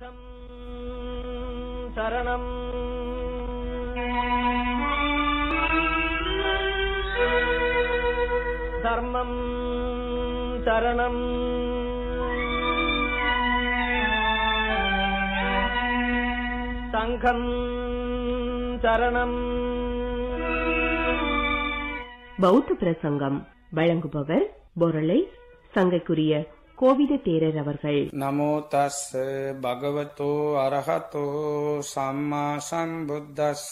நாதம் சரணம் தர்மம் சரணம் சங்கம் சரணம். பௌத்த பிரசங்கம் வழங்குபவர் பொருளை சங்கைக்குரிய கோவித தேரர் அவர்கள். நமோ தஸ் பகவதோ அரஹதோ சம்மா சம்புத்தஸ்.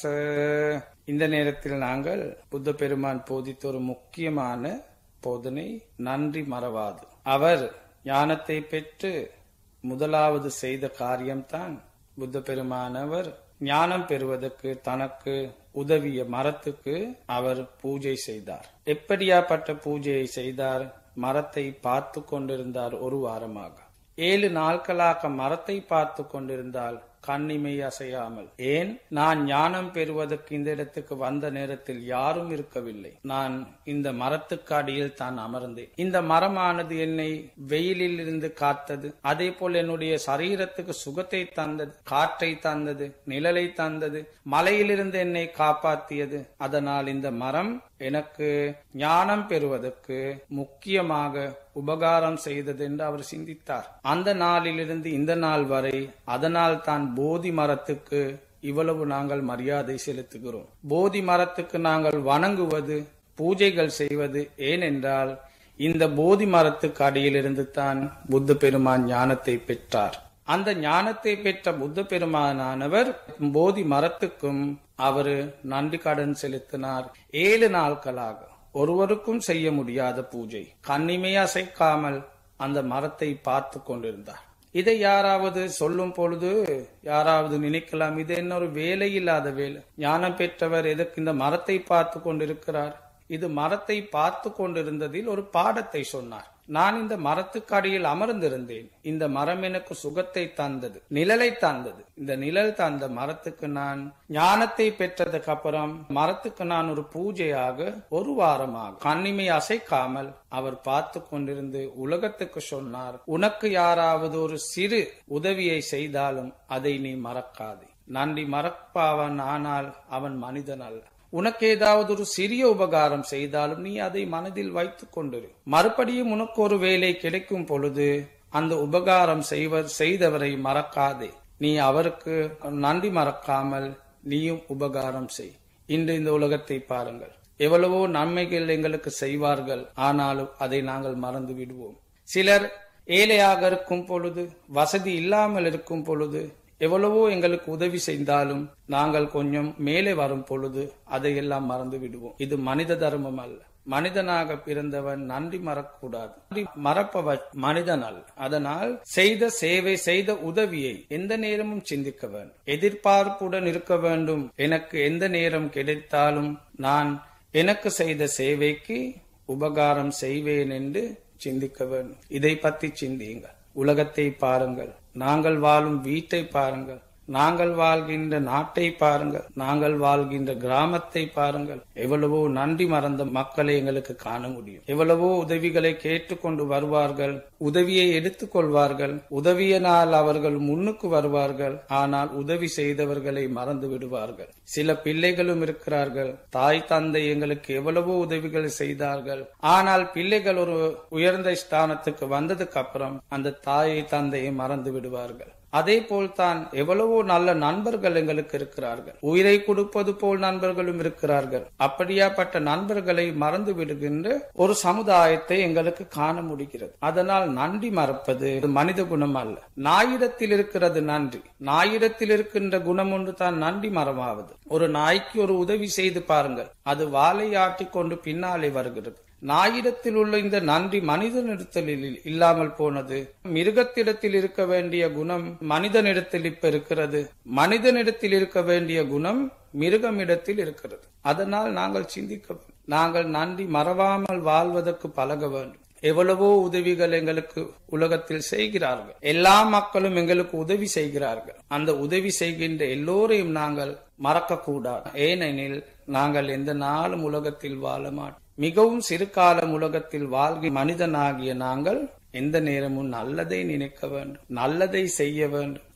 இந்த நேரத்தில் நாங்கள் புத்த பெருமான் போதித்த ஒரு முக்கியமான போதனை நன்றி மறவாது. அவர் ஞானத்தை பெற்று முதலாவது செய்த காரியம்தான் புத்த பெருமானவர் ஞானம் பெறுவதற்கு தனக்கு உதவிய மரத்துக்கு அவர் பூஜை செய்தார். எப்படியாப்பட்ட பூஜையை செய்தார்? மரத்தை பார்த்து கொண்டிருந்தார். ஒரு வாரமாக 7 நாட்களாக மரத்தை பார்த்து கொண்டிருந்தால் கண்ணிமை அசையாமல். ஏன்? நான் ஞானம் பெறுவதற்கு இந்த இடத்துக்கு வந்த நேரத்தில் யாரும் இருக்கவில்லை. நான் இந்த மரத்துக்கு அடியில் தான் அமர்ந்தேன். இந்த மரமானது என்னை வெயிலில் இருந்து காத்தது. அதே போல் என்னுடைய சரீரத்துக்கு சுகத்தை தந்தது, காற்றை தந்தது, நிழலை தந்தது, மலையிலிருந்து என்னை காப்பாற்றியது. அதனால் இந்த மரம் எனக்கு ஞானம் பெறுவதற்கு முக்கியமாக உபகாரம் செய்தது என்று அவர் சிந்தித்தார். அந்த நாளிலிருந்து இந்த நாள் வரை அதனால் தான் போதி மரத்துக்கு இவ்வளவு நாங்கள் மரியாதை செலுத்துகிறோம். போதி மரத்துக்கு நாங்கள் வணங்குவது, பூஜைகள் செய்வது. ஏனென்றால் இந்த போதி மரத்துக்கு அடியிலிருந்து தான் புத்த பெருமான் ஞானத்தை பெற்றார். அந்த ஞானத்தை பெற்ற புத்த பெருமானானவர் போதி மரத்துக்கும் அவர் நன்றி கடன் செலுத்தினார். 7 நாட்களாக ஒருவருக்கும் செய்ய முடியாத பூஜை. கண்ணிமை அசைக்காமல் அந்த மரத்தை பார்த்து கொண்டிருந்தார். இதை யாராவது சொல்லும் பொழுது யாராவது நினைக்கலாம், இது என்ன ஒரு வேலை இல்லாத வேலை, ஞானம் பெற்றவர் எதற்கு இந்த மரத்தை பார்த்து கொண்டிருக்கிறார்? இது மரத்தை பார்த்து கொண்டிருந்ததில் ஒரு பாடத்தை சொன்னார். நான் இந்த மரத்துக்கு அடியில் அமர்ந்திருந்தேன். இந்த மரம் எனக்கு சுகத்தை தந்தது, நிழலை தந்தது. இந்த நிழல் தந்த மரத்துக்கு நான் ஞானத்தை பெற்றதுக்கு அப்புறம் மரத்துக்கு நான் ஒரு பூஜையாக ஒரு வாரமாக கண்ணிமை அசைக்காமல் அவர் பார்த்து கொண்டிருந்து உலகத்துக்கு சொன்னார், உனக்கு யாராவது ஒரு சிறு உதவியை செய்தாலும் அதை நீ மறக்காதே. நன்றி மறப்பாவன், ஆனால் அவன் மனிதன் அல்ல. உனக்கு ஏதாவது ஒரு சிறிய உபகாரம் செய்தாலும் நீ அதை மனதில் வைத்துக் கொண்டிரு. மறுபடியும் உனக்கு ஒரு வேலை கிடைக்கும் பொழுது அந்த உபகாரம் செய்தவரை மறக்காதே. நீ அவருக்கு நன்றி மறக்காமல் நீயும் உபகாரம் செய். இன்று இந்த உலகத்தை பாருங்கள், எவ்வளவோ நன்மைகள் எங்களுக்கு செய்வார்கள், ஆனாலும் அதை நாங்கள் மறந்து விடுவோம். சிலர் ஏழையாக இருக்கும் பொழுது, வசதி இல்லாமல் இருக்கும் பொழுது எவ்வளவோ எங்களுக்கு உதவி செய்தாலும் நாங்கள் கொஞ்சம் மேலே வரும் பொழுது அதையெல்லாம் மறந்து விடுவோம். இது மனித தர்மம் அல்ல. மனிதனாக பிறந்தவன் நன்றி மறக்கூடாது. மறப்பவன் மனிதன் அல்ல. அதனால் செய்த சேவை, செய்த உதவியை எந்த நேரமும் சிந்திக்க வேண்டும். எதிர்பார்ப்புடன் இருக்க வேண்டும். எனக்கு எந்த நேரம் கிடைத்தாலும் நான் எனக்கு செய்த சேவைக்கு உபகாரம் செய்வேன் என்று சிந்திக்க வேண்டும். இதை பற்றி சிந்தியுங்கள். உலகத்தை பாருங்கள், நாங்கள் வாழும் வீட்டை பாருங்கள், நாங்கள் வாழ்கின்ற நாட்டை பாருங்கள், நாங்கள் வாழ்கின்ற கிராமத்தை பாருங்கள். எவ்வளவோ நன்றி மறந்த மக்களை எங்களுக்கு காண முடியும். எவ்வளவோ உதவிகளை கேட்டுக்கொண்டு வருவார்கள், உதவியை எடுத்துக் கொள்வார்கள், உதவியினால் அவர்கள் முன்னுக்கு வருவார்கள். ஆனால் உதவி செய்தவர்களை மறந்து விடுவார்கள். சில பிள்ளைகளும் இருக்கிறார்கள், தாய் தந்தை எங்களுக்கு எவ்வளவோ உதவிகள் செய்தார்கள், ஆனால் பிள்ளைகள் ஒரு உயர்ந்த ஸ்தானத்துக்கு வந்ததுக்கு அப்புறம் அந்த தாயை தந்தையை மறந்து விடுவார்கள். அதே போல்தான் எவ்வளவோ நல்ல நண்பர்கள் எங்களுக்கு இருக்கிறார்கள், உயிரை கொடுப்பது போல் நண்பர்களும் இருக்கிறார்கள். அப்படியாப்பட்ட நண்பர்களை மறந்து விடுகின்ற ஒரு சமுதாயத்தை எங்களுக்கு காண முடிகிறது. அதனால் நன்றி மறப்பது மனித குணம் அல்ல. நாயிடத்தில் இருக்கிறது நன்றி. நாயிடத்தில் இருக்கின்ற குணம் ஒன்று தான் நன்றி மறவாவது. ஒரு நாய்க்கு ஒரு உதவி செய்து பாருங்கள், அது வாலை ஆட்டிக்கொண்டு பின்னாலே வருகிறது. நாயிடத்தில் உள்ள இந்த நன்றி மனிதனிடத்தில் இல்லாமல் போனது. மிருகத்திடத்தில் இருக்க வேண்டிய குணம் மனிதனிடத்தில் இப்ப இருக்கிறது. மனிதனிடத்தில் இருக்க வேண்டிய குணம் மிருகமிடத்தில் இருக்கிறது. அதனால் நாங்கள் சிந்திக்க வேண்டும். நாங்கள் நன்றி மறவாமல் வாழ்வதற்கு பழக வேண்டும். எவ்வளவோ உதவிகள் எங்களுக்கு உலகத்தில் செய்கிறார்கள். எல்லா மக்களும் எங்களுக்கு உதவி செய்கிறார்கள். அந்த உதவி செய்கின்ற எல்லோரையும் நாங்கள் மறக்க கூடாது. ஏனெனில் நாங்கள் எந்த நாளும் உலகத்தில் வாழ மாட்டோம். மிகவும் சிறு காலம் உலகத்தில் வாழ்கிற மனிதனாகிய நாங்கள் எந்த நேரமும் நல்லதை நினைக்க வேண்டும், நல்லதை செய்ய வேண்டும்.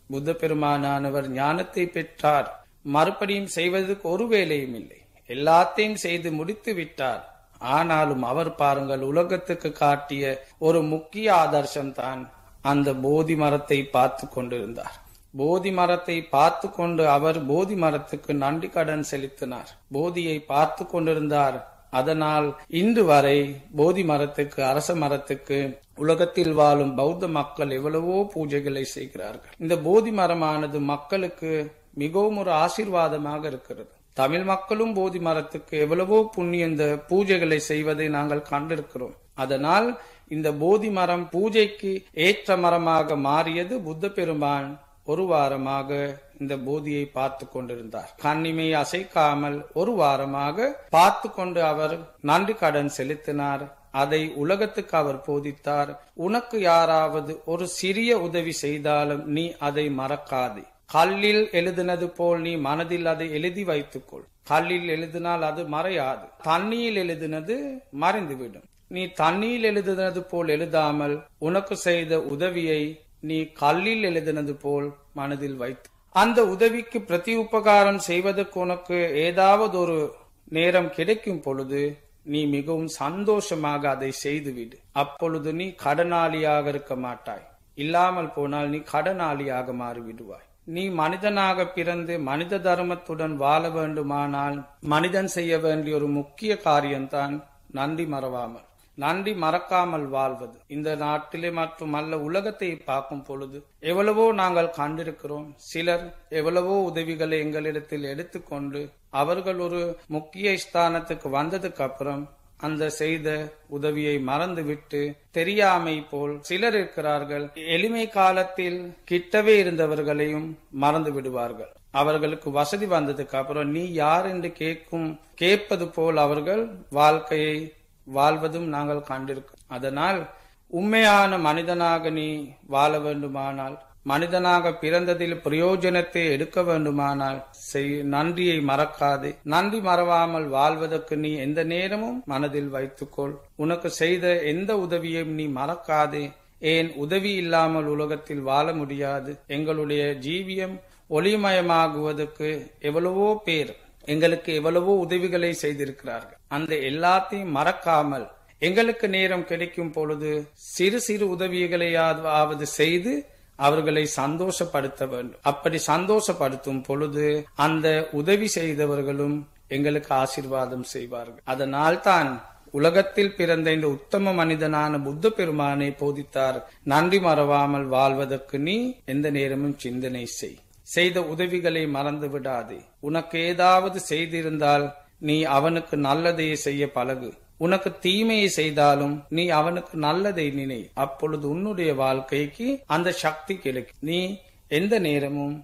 புத்த பெருமானானவர் ஞானத்தை பெற்றார், மறுபடியும் செய்வதற்கு ஒரு வேலையும் இல்லை, எல்லாத்தையும் செய்து முடித்து விட்டார். ஆனாலும் அவர் பாருங்கள், உலகத்துக்கு காட்டிய ஒரு முக்கிய ஆதர்சம் தான் அந்த போதி மரத்தை பார்த்து கொண்டிருந்தார். போதி மரத்தை பார்த்து கொண்டு அவர் போதி மரத்துக்கு நன்றி கடன் செலுத்தினார். போதியை பார்த்து கொண்டிருந்தார். அதனால் இன்று வரை போதி மரத்துக்கு, அரச மரத்துக்கு உலகத்தில் வாழும் பௌத்த மக்கள் எவ்வளவோ பூஜைகளை செய்கிறார்கள். இந்த போதி மரமானது மக்களுக்கு மிகவும் ஒரு ஆசீர்வாதமாக இருக்கிறது. தமிழ் மக்களும் போதி மரத்துக்கு எவ்வளவோ புண்ணிய இந்த பூஜைகளை செய்வதை நாங்கள் கண்டிருக்கிறோம். அதனால் இந்த போதி மரம் பூஜைக்கு ஏற்ற மரமாக மாறியது. புத்த பெருமான் ஒரு வாரமாக இந்த போதியை பார்த்து கொண்டிருந்தார். கண்ணிமை அசைக்காமல் ஒரு வாரமாக பார்த்து கொண்டு அவர் நன்றி கடன் செலுத்தினார். அதை உலகத்துக்கு அவர் போதித்தார். உனக்கு யாராவது ஒரு சிறிய உதவி செய்தாலும் நீ அதை மறக்காதே. கல்லில் எழுதினது போல் நீ மனதில் அதை எழுதி வைத்துக்கொள். கல்லில் எழுதினால் அது மறையாது. தண்ணியில் எழுதினது மறைந்துவிடும். நீ தண்ணியில் எழுதினது போல் எழுதாமல் உனக்கு செய்த உதவியை நீ கல்லில் எழுதினது போல் மனதில் வைத்து, அந்த உதவிக்கு பிரதி உபகாரம் செய்வதற்கு உனக்கு ஏதாவது ஒரு நேரம் கிடைக்கும் பொழுது நீ மிகவும் சந்தோஷமாக அதை செய்துவிடு. அப்பொழுது நீ கடனாளியாக இருக்க மாட்டாய். இல்லாமல் போனால் நீ கடனாளியாக மாறிவிடுவாய். நீ மனிதனாக பிறந்து மனித தர்மத்துடன் வாழ வேண்டுமானால் மனிதன் செய்ய வேண்டிய ஒரு முக்கிய காரியம்தான் நன்றி மறவாமல், நன்றி மறக்காமல் வாழ்வது. இந்த நாட்டிலே மட்டுமல்ல, உலகத்தை பார்க்கும் பொழுது எவ்வளவோ நாங்கள் கண்டிருக்கிறோம். சிலர் எவ்வளவோ உதவிகளை எங்களிடத்தில் எடுத்துக்கொண்டு அவர்கள் ஒரு முக்கிய ஸ்தானத்துக்கு வந்ததுக்கு அப்புறம் அந்த செய்த உதவியை மறந்துவிட்டு தெரியாமை போல் சிலர் இருக்கிறார்கள். எளிமை காலத்தில் கிட்டவே இருந்தவர்களையும் மறந்து விடுவார்கள். அவர்களுக்கு வசதி வந்ததுக்கு அப்புறம் நீ யார் என்று கேட்பது போல் அவர்கள் வாழ்க்கையை வாழ்வதும் நாங்கள் கண்டிருக்கோம். அதனால் உண்மையான மனிதனாக நீ வாழ வேண்டுமானால், மனிதனாக பிறந்ததில் பிரயோஜனத்தை எடுக்க வேண்டுமானால் நன்றியை மறக்காதே. நன்றி மறவாமல் வாழ்வதற்கு நீ எந்த நேரமும் மனதில் வைத்துக்கொள். உனக்கு செய்த எந்த உதவியையும் நீ மறக்காதே. ஏன் உதவி இல்லாமல் உலகத்தில் வாழ முடியாது. எங்களுடைய ஜீவியம் ஒளிமயமாகுவதற்கு எவ்வளவோ பேர் எங்களுக்கு எவ்வளவோ உதவிகளை செய்திருக்கிறார்கள். அந்த எல்லாத்தையும் மறக்காமல் எங்களுக்கு நேரம் கிடைக்கும் பொழுது சிறு சிறு உதவிகளையாவது செய்து அவர்களை சந்தோஷப்படுத்த வேண்டும். அப்படி சந்தோஷப்படுத்தும் பொழுது அந்த உதவி செய்தவர்களும் எங்களுக்கு ஆசீர்வாதம் செய்வார்கள். அதனால் தான் உலகத்தில் பிறந்த இந்த உத்தம மனிதனான புத்த பெருமானை போதித்தார், நன்றி மறவாமல் வாழ்வதற்கு நீ எந்த நேரமும் சிந்தனை செய். செய்த உதவிகளை மறந்து விடாதே. உனக்கு ஏதாவது செய்திருந்தால் நீ அவனுக்கு நல்லதையே செய்ய பழகு. உனக்கு தீமையை செய்தாலும் நீ அவனுக்கு நல்லதை நினை. அப்பொழுது உன்னுடைய வாழ்க்கைக்கு அந்த சக்தி கிடைக்கும். நீ எந்த நேரமும்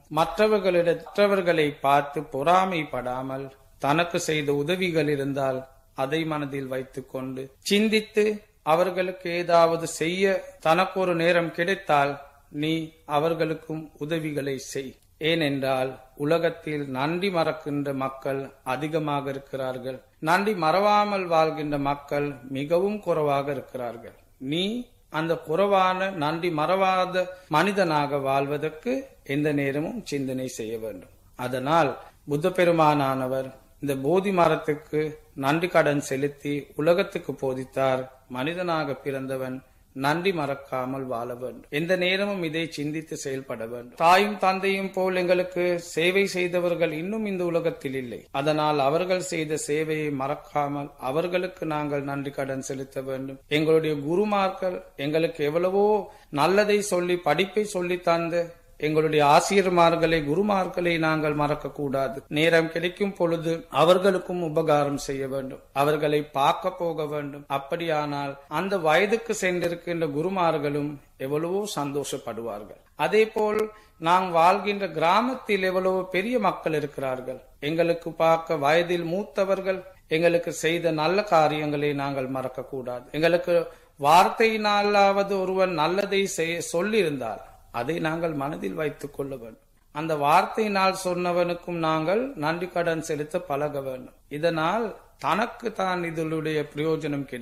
மற்றவர்களை பார்த்து பொறாமைப்படாமல் தனக்கு செய்த உதவிகள் இருந்தால் அதை மனதில் வைத்துக் கொண்டு சிந்தித்து அவர்களுக்கு ஏதாவது செய்ய தனக்கு ஒரு நேரம் கிடைத்தால் நீ அவர்களுக்கும் உதவிகளை செய். ஏனென்றால் உலகத்தில் நன்றி மறக்கின்ற மக்கள் அதிகமாக இருக்கிறார்கள். நன்றி மறவாமல் வாழ்கின்ற மக்கள் மிகவும் குறைவாக இருக்கிறார்கள். நீ அந்த குறைவான நன்றி மறவாத மனிதனாக வாழ்வதற்கு எந்த நேரமும் சிந்தனை செய்ய வேண்டும். அதனால் புத்த பெருமானானவர் இந்த போதி மரத்துக்கு நன்றி கடன் செலுத்தி உலகத்துக்கு போதித்தார், மனிதனாக பிறந்தவன் நன்றி மறக்காமல் வாழ வேண்டும். எந்த நேரமும் இதை சிந்தித்து செயல்பட வேண்டும். தாயும் தந்தையும் போல் எங்களுக்கு சேவை செய்தவர்கள் இன்னும் இந்த உலகத்தில் இல்லை. அதனால் அவர்கள் செய்த சேவையை மறக்காமல் அவர்களுக்கு நாங்கள் நன்றி கடன் செலுத்த வேண்டும். எங்களுடைய குருமார்கள் எங்களுக்கு எவ்வளவோ நல்லதை சொல்லி படிப்பை சொல்லி தந்து எங்களுடைய ஆசிரியர்மார்களை குருமார்களை நாங்கள் மறக்க கூடாது. நேரம் கிடைக்கும் பொழுது அவர்களுக்கும் உபகாரம் செய்ய வேண்டும். அவர்களை பார்க்க போக வேண்டும். அப்படியானால் அந்த வயதுக்கு சென்றிருக்கின்ற குருமார்களும் எவ்வளவோ சந்தோஷப்படுவார்கள். அதே போல் நாம் வாழ்கின்ற கிராமத்தில் எவ்வளவோ பெரிய மக்கள் இருக்கிறார்கள். எங்களுக்கு பார்க்க வயதில் மூத்தவர்கள் எங்களுக்கு செய்த நல்ல காரியங்களை நாங்கள் மறக்க கூடாது. எங்களுக்கு வார்த்தையினாலாவது ஒருவன் நல்லதை சொல்லியிருந்தால் அதை நாங்கள் மனதில் வைத்துக் கொள்ள வேண்டும். அந்த வார்த்தையினால் சொன்னவனுக்கும் நாங்கள் நன்றி கடன் செலுத்த பழக வேண்டும். இதனால் தனக்கு தான் இதனுடைய பிரயோஜனம் கிடைக்கும்.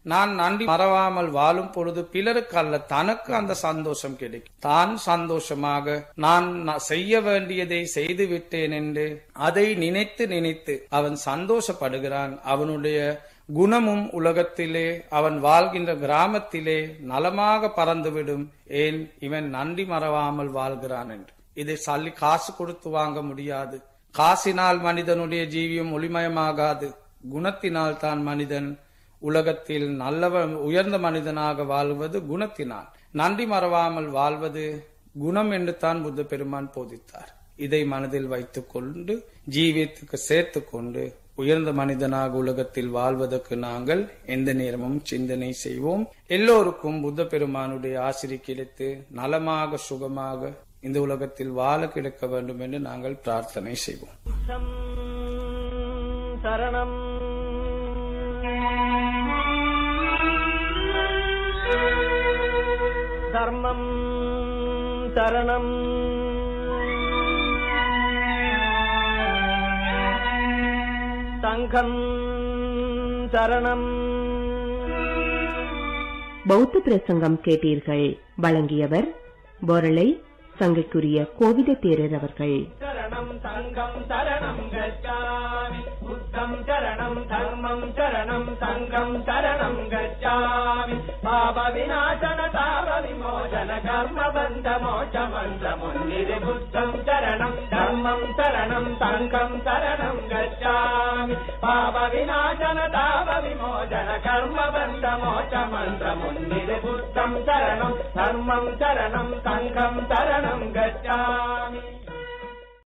நான் நன்றி மறவாமல் வாழும் பொழுது பிறருக்கு அல்ல தனக்கு அந்த சந்தோஷம் கிடைக்கும். தான் சந்தோஷமாக நான் செய்ய வேண்டியதை செய்து விட்டேன் என்று அதை நினைத்து நினைத்து அவன் சந்தோஷப்படுகிறான். அவனுடைய குணமும் உலகத்திலே அவன் வாழ்கின்ற கிராமத்திலே நலமாக பறந்துவிடும். ஏன் இவன் நன்றி மறவாமல் வாழ்கிறான் என்று. இதை சொல்லி காசு கொடுத்து வாங்க முடியாது. காசினால் மனிதனுடைய ஜீவியம் ஒளிமயமாகாது. குணத்தினால் தான் மனிதன் உலகத்தில் நல்லவன் உயர்ந்த மனிதனாக வாழ்வது குணத்தினால். நன்றி மறவாமல் வாழ்வது குணம் என்று தான் புத்த பெருமான் போதித்தார். இதை மனதில் வைத்துக் கொண்டு ஜீவியத்துக்கு சேர்த்து கொண்டு உயர்ந்த மனிதனாக உலகத்தில் வாழ்வதற்கு நாங்கள் எந்த நேரமும் சிந்தனை செய்வோம். எல்லோருக்கும் புத்த பெருமானுடைய ஆசிரியை கிடைத்து நலமாக சுகமாக இந்த உலகத்தில் வாழ கிடைக்க வேண்டும் என்று நாங்கள் பிரார்த்தனை செய்வோம். சரணம் தர்மம் சரணம் சங்கம் சரணம். பௌத்த பிரசங்கம் கேட்டீர்கள். வழங்கியவர் பொரளை சங்கைக்குரிய கோவித தேரர் அவர்கள். சரணம் சங்கம் சரணம் கச்சாமி புத்தம் சரணம் தர்மம் சரணம் சங்கம் சரணம் கச்சாமி பாப விநாசன தாப விமோசன கர்ம பந்த மோட்ச மந்திர முன்னிதி புத்தம் சரணம் தர்மம் சரணம் சங்கம் சரணம் கச்சாமி பாப விநாசன தாப விமோசன கர்ம பந்த மோட்ச மந்திர முன்னிதி புத்தம் சரணம் தர்மம் சரணம் சங்கம் சரணம் गच्छामि।